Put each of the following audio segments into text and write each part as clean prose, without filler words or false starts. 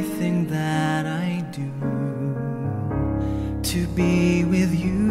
everything that I do to be with you.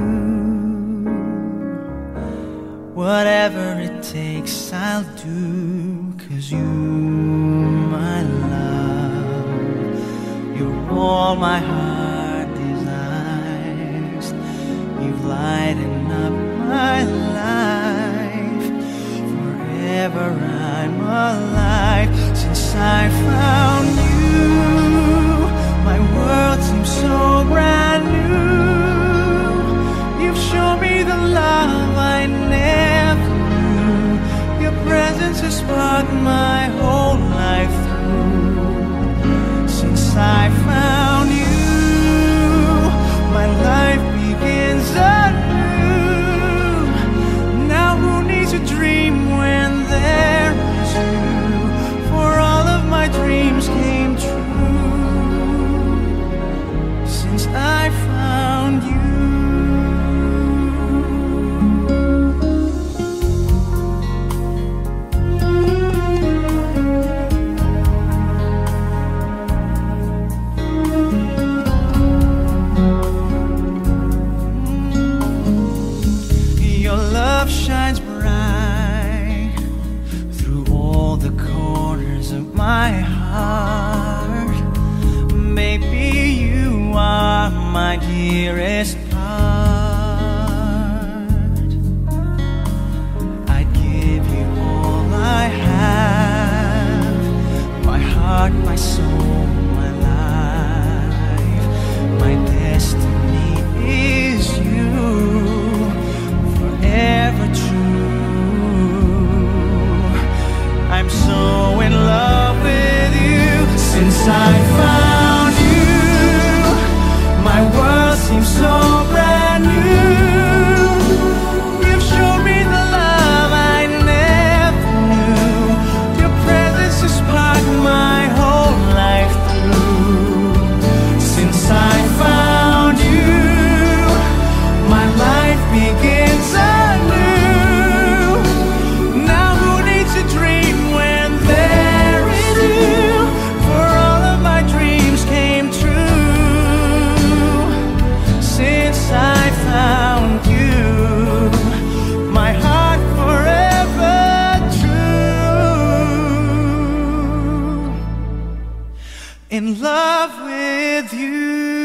Whatever it takes I'll do, 'cause you, my love, you're all my heart desires. You've lightened up my life. Forever I'm alive. Since I found you, my world seems so brand new. You've shown me the love I never knew. Your presence has sparked my whole life through. Since I found you, my life begins anew. Now who needs a dream when there is you? For all of my dreams came true since I found you. Shines bright through all the corners of my heart. Maybe you are my dearest part. I'd give you all I have, my heart, my soul, my life. My destiny is you, ever true. I'm so in love with you. Since I found you, my world seems so brand new. You've shown me the love I never knew. Your presence has sparked my whole life through. Since I found you, my life begins anew. Now who needs a dream when there is you? For all of my dreams came true since I found you. My heart forever true, in love with you.